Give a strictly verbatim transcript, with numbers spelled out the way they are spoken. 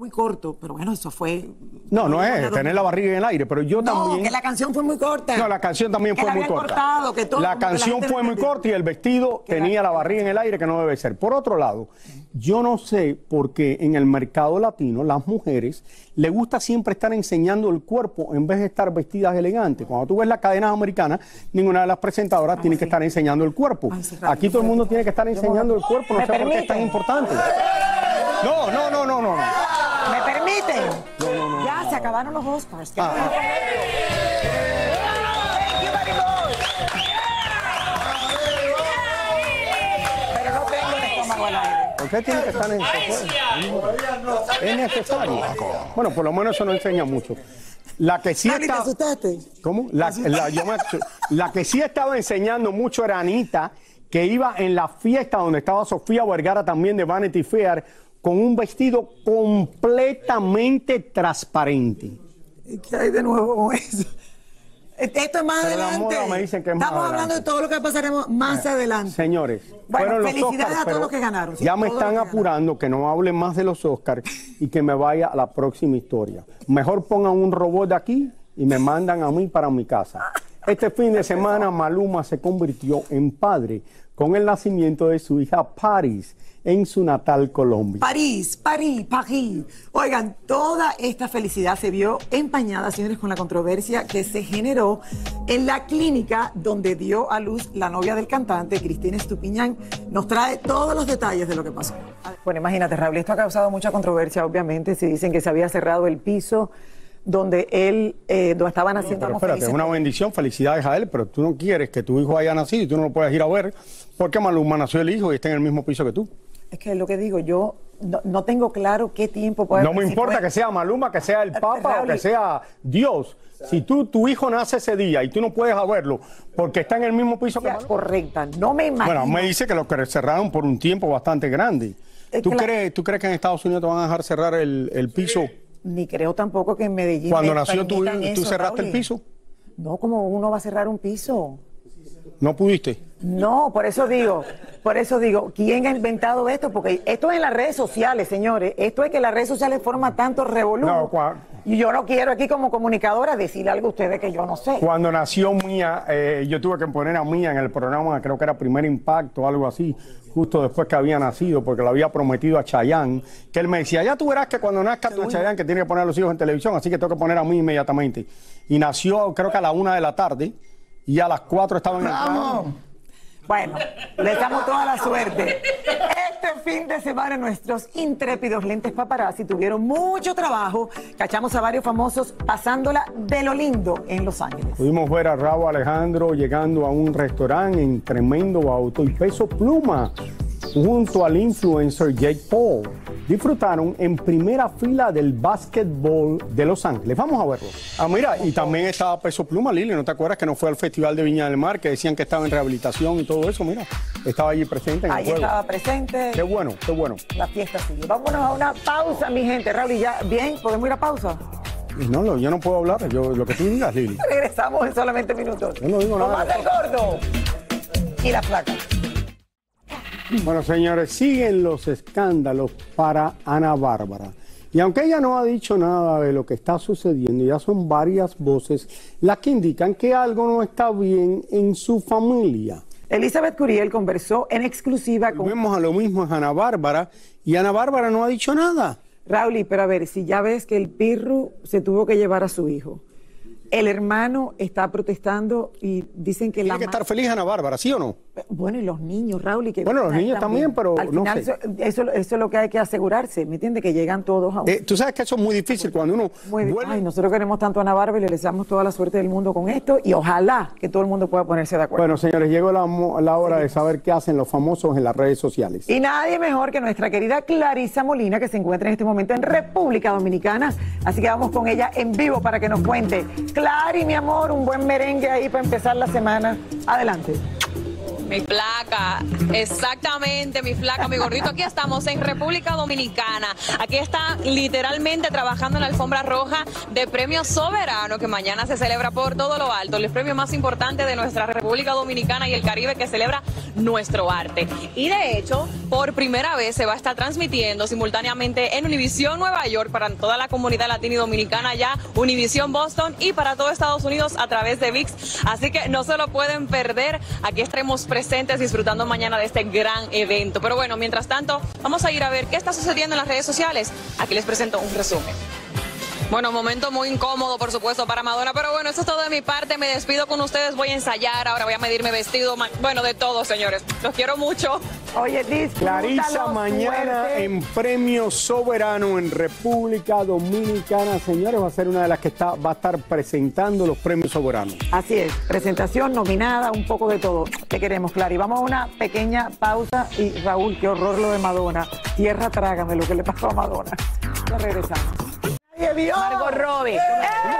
muy corto, pero bueno, eso fue... No, no es tener la barriga en el aire, pero yo no, también... que la canción fue muy corta. No, la canción también que fue la muy habían corta. Cortado, que todo, la canción la fue muy entendió. corta y el vestido que tenía la... la barriga en el aire, que no debe ser. Por otro lado, yo no sé por qué en el mercado latino las mujeres les gusta siempre estar enseñando el cuerpo en vez de estar vestidas elegantes. Cuando tú ves las cadenas americanas, ninguna de las presentadoras ah, tiene sí. que estar enseñando el cuerpo. Ay, sí, Aquí todo el mundo tiene que estar enseñando el cuerpo, no sé por qué es tan importante. No, no, no, no, no. ¿Me permiten? No, no, no. Ya, se acabaron los Oscars. Ah, ah. Pero no tengo el estómago al aire. ¿Por qué tiene que estar en eso? Es necesario. Bueno, por lo menos eso no enseña mucho. La que sí Mami, está... ¿te asustaste? ¿Cómo? La, la, yo me... la que sí estaba enseñando mucho era Anita, que iba en la fiesta donde estaba Sofía Vergara también de Vanity Fair, con un vestido completamente transparente. ¿Qué hay de nuevo con eso? Esto es más Pero adelante. Me dicen que es Estamos más hablando adelante. de todo lo que pasaremos más eh, adelante. Señores, bueno, fueron felicidades los Oscars, a todos los que ganaron. Ya me están apurando que no hable más de los Oscars y que me vaya a la próxima historia. Mejor pongan un robot de aquí y me mandan a mí para mi casa. Este fin de semana Maluma se convirtió en padre con el nacimiento de su hija Paris en su natal Colombia. París, París, París. Oigan, toda esta felicidad se vio empañada, señores, con la controversia que se generó en la clínica donde dio a luz la novia del cantante, Cristina Estupiñán. Nos trae todos los detalles de lo que pasó. Bueno, imagínate, Raúl, esto ha causado mucha controversia, obviamente. Se dicen que se había cerrado el piso donde él, eh, donde estaban haciendo... Pero espérate, es una bendición, felicidades a él, pero tú no quieres que tu hijo haya nacido y tú no lo puedes ir a ver porque Maluma nació el hijo y está en el mismo piso que tú. Es que es lo que digo, yo no, no tengo claro qué tiempo puede... No me importa que sea Maluma, que sea el Papa o que sea Dios. Si tú, tu hijo nace ese día y tú no puedes verlo porque está en el mismo piso que Maluma. Correcta, no me imagino. Bueno, me dice que lo cerraron por un tiempo bastante grande. ¿Tú crees, ¿Tú crees que en Estados Unidos te van a dejar cerrar el, el piso? Ni creo tampoco que en Medellín... Cuando nació tu hijo, ¿tú cerraste el piso? No, como uno va a cerrar un piso. ¿No pudiste? No, por eso digo, por eso digo, ¿quién ha inventado esto? Porque esto es en las redes sociales, señores. Esto es que las redes sociales forman tanto revolú. No, y yo no quiero aquí como comunicadora decirle algo a ustedes que yo no sé. Cuando nació Mía, eh, yo tuve que poner a Mía en el programa, creo que era Primer Impacto o algo así, justo después que había nacido, porque lo había prometido a Chayanne, que él me decía, ya tú verás que cuando nazca tu Chayanne, que tiene que poner a los hijos en televisión, así que tengo que poner a mí inmediatamente. Y nació, creo que a la una de la tarde, y a las cuatro estaban en el programa. Bueno, les damos toda la suerte. Este fin de semana nuestros intrépidos lentes paparazzi tuvieron mucho trabajo. Cachamos a varios famosos pasándola de lo lindo en Los Ángeles. Pudimos ver a Rauw Alejandro llegando a un restaurante en tremendo auto y Peso Pluma junto al influencer Jake Paul. Disfrutaron en primera fila del básquetbol de Los Ángeles. Vamos a verlo. Ah, mira, y también estaba Peso Pluma, Lili, ¿no te acuerdas que no fue al Festival de Viña del Mar, que decían que estaba en rehabilitación y todo eso? Mira, estaba allí presente en el Ahí juego. estaba presente. Qué bueno, qué bueno. La fiesta sigue. Vámonos a una pausa, mi gente. Raúl, ¿y ya bien? ¿Podemos ir a pausa? No, no, yo no puedo hablar, yo, lo que tú digas, Lili. Regresamos en solamente minutos. Yo no digo nada. Tomás el Gordo y la flaca. Bueno, señores, siguen los escándalos para Ana Bárbara. Y aunque ella no ha dicho nada de lo que está sucediendo, ya son varias voces las que indican que algo no está bien en su familia. Elizabeth Curiel conversó en exclusiva con... Vemos a lo mismo en Ana Bárbara y Ana Bárbara no ha dicho nada. Raúl, pero a ver, si ya ves que el Pirru se tuvo que llevar a su hijo, el hermano está protestando y dicen que Tiene la... que estar feliz Ana Bárbara, ¿sí o no? Bueno, y los niños, Raúl, y que... Bueno, los niños también, pero al no final, sé. Eso, eso, eso es lo que hay que asegurarse, ¿me entiendes? Que llegan todos a un... Eh, Tú sabes que eso es muy difícil cuando uno... Muy vuelve... Ay, nosotros queremos tanto a Ana Bárbara y le deseamos toda la suerte del mundo con esto y ojalá que todo el mundo pueda ponerse de acuerdo. Bueno, señores, llegó la, la hora de saber qué hacen los famosos en las redes sociales. Y nadie mejor que nuestra querida Clarisa Molina, que se encuentra en este momento en República Dominicana. Así que vamos con ella en vivo para que nos cuente. Clary, mi amor, un buen merengue ahí para empezar la semana. Adelante. Mi flaca, exactamente, mi flaca, mi gordito. Aquí estamos en República Dominicana. Aquí está literalmente trabajando en la alfombra roja de Premio Soberano, que mañana se celebra por todo lo alto. El premio más importante de nuestra República Dominicana y el Caribe, que celebra nuestro arte. Y de hecho, por primera vez se va a estar transmitiendo simultáneamente en Univisión Nueva York para toda la comunidad latina y dominicana, ya Univisión Boston, y para todo Estados Unidos a través de V I X. Así que no se lo pueden perder. Aquí estaremos presentes disfrutando mañana de este gran evento. Pero bueno, mientras tanto, vamos a ir a ver qué está sucediendo en las redes sociales. Aquí les presento un resumen. Bueno, momento muy incómodo, por supuesto, para Madonna, pero bueno, eso es todo de mi parte. Me despido con ustedes, voy a ensayar, ahora voy a medirme vestido, bueno, de todo, señores. Los quiero mucho. Oye, disfrútalo, Clarisa, mañana suerte. en Premio Soberano en República Dominicana, señores, va a ser una de las que está, va a estar presentando los Premios Soberanos. Así es, presentación, nominada, un poco de todo. Te queremos, Clary. Vamos a una pequeña pausa y Raúl, qué horror lo de Madonna. Tierra, trágame lo que le pasó a Madonna. Ya regresamos. Margot Robbie.